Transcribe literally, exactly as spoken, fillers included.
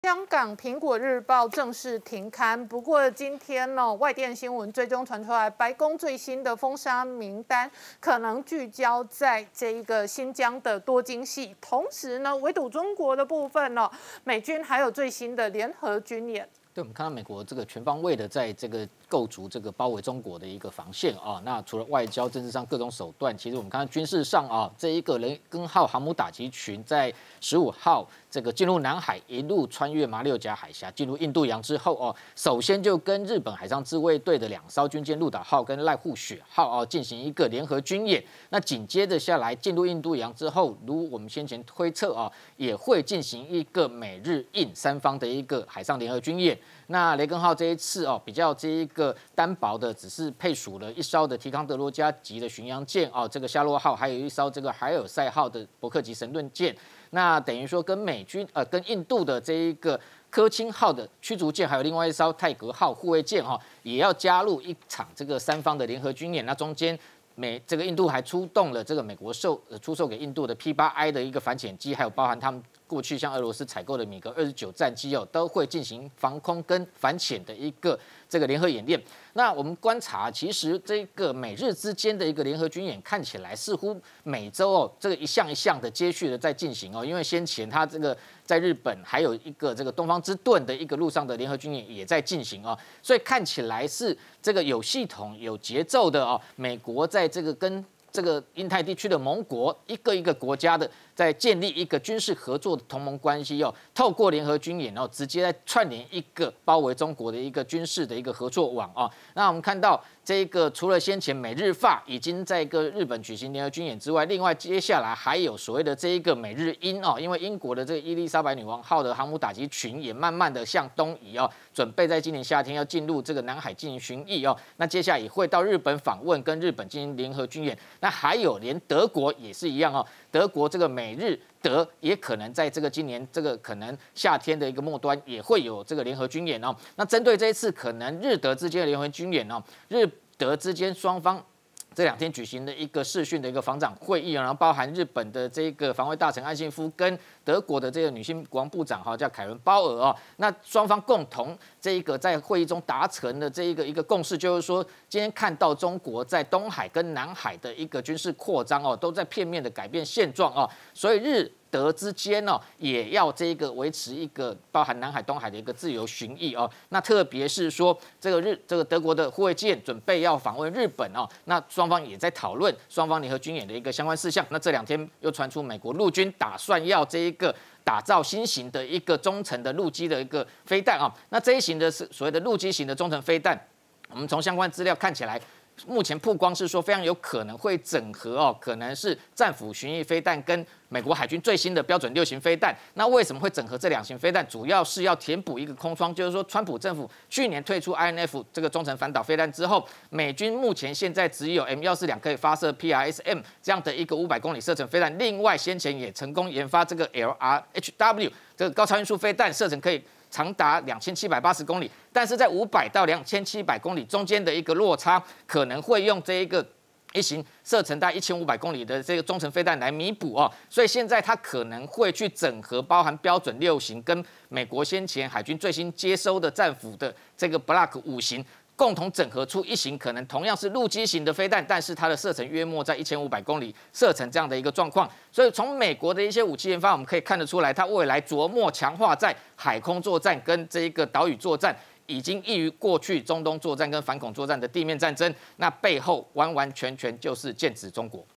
香港《苹果日报》正式停刊，不过今天呢，外电新闻最终传出来，白宫最新的封杀名单可能聚焦在这一个新疆的多经系，同时呢，围堵中国的部分呢，美军还有最新的联合军演。 对，我们看到美国这个全方位的在这个构筑这个包围中国的一个防线啊。那除了外交、政治上各种手段，其实我们看到军事上啊，这一个雷根号航母打击群在十五号这个进入南海，一路穿越马六甲海峡，进入印度洋之后哦，首先就跟日本海上自卫队的两艘军舰鹿岛号跟濑户雪号哦进行一个联合军演。那紧接着下来进入印度洋之后，如我们先前推测啊，也会进行一个美日印三方的一个海上联合军演。那雷根号这一次哦，比较这一个单薄的，只是配属了一艘的提康德罗加级的巡洋舰哦，这个夏洛号，还有一艘这个海尔赛号的伯克级神盾舰。那等于说跟美军呃跟印度的这一个科钦号的驱逐舰，还有另外一艘泰格号护卫舰哈、哦，也要加入一场这个三方的联合军演。那中间美这个印度还出动了这个美国售呃出售给印度的 P 八 I 的一个反潜机，还有包含他们过去向俄罗斯采购的米格二十九战机哦，都会进行防空跟反潜的一个这个联合演练。那我们观察，其实这个美日之间的一个联合军演，看起来似乎每周哦，这个一项一项的接续的在进行哦。因为先前它这个在日本还有一个这个东方之盾的一个陆上的联合军演也在进行哦，所以看起来是这个有系统、有节奏的哦。美国在这个跟这个印太地区的盟国一个一个国家的在建立一个军事合作的同盟关系哦，透过联合军演哦，直接在串联一个包围中国的一个军事的一个合作网啊。那我们看到这个除了先前美日法已经在一个日本举行联合军演之外，另外接下来还有所谓的这一个美日英哦，因为英国的这个伊丽莎白女王号的航母打击群也慢慢的向东移哦，准备在今年夏天要进入这个南海进行巡弋哦。那接下来也会到日本访问，跟日本进行联合军演。那还有连德国也是一样哦，德国这个美日德也可能在这个今年这个可能夏天的一个末端也会有这个联合军演哦。那针对这一次可能日德之间的联合军演哦，日德之间双方这两天举行的一个视讯的一个防长会议，然后包含日本的这个防卫大臣岸信夫跟德国的这个女性国防部长哈叫凯伦鲍尔哦，那双方共同这一个在会议中达成的这一个一个共识，就是说今天看到中国在东海跟南海的一个军事扩张哦，都在片面的改变现状哦，所以日德之间哦，也要这个维持一个包含南海、东海的一个自由巡弋哦。那特别是说，这个日这个德国的护卫舰准备要访问日本哦，那双方也在讨论双方联合军演的一个相关事项。那这两天又传出美国陆军打算要这一个打造新型的一个中程的陆基的一个飞弹啊。那这一型的是所谓的陆基型的中程飞弹，我们从相关资料看起来。目前曝光是说非常有可能会整合哦，可能是战斧巡弋飞弹跟美国海军最新的标准六型飞弹。那为什么会整合这两型飞弹？主要是要填补一个空窗，就是说川普政府去年退出 I N F 这个中程反导飞弹之后，美军目前现在只有 M 一四两可以发射 P R S M 这样的一个五百公里射程飞弹。另外先前也成功研发这个 L R H W 这个高超音速飞弹，射程可以长达两千七百八十公里，但是在五百到两千七百公里中间的一个落差，可能会用这一个一型射程大概一千五百公里的这个中程飞弹来弥补哦，所以现在它可能会去整合包含标准六型跟美国先前海军最新接收的战斧的这个 Block 五型。共同整合出一型可能同样是陆基型的飞弹，但是它的射程约莫在一千五百公里射程这样的一个状况。所以从美国的一些武器研发，我们可以看得出来，它未来琢磨强化在海空作战跟这一个岛屿作战，已经异于过去中东作战跟反恐作战的地面战争。那背后完完全全就是剑指中国。